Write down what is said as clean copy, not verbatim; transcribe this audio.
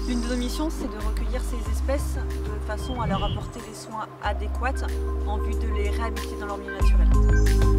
L'une de nos missions, c'est de recueillir ces espèces de façon à leur apporter des soins adéquats en vue de les réhabiliter dans leur milieu naturel.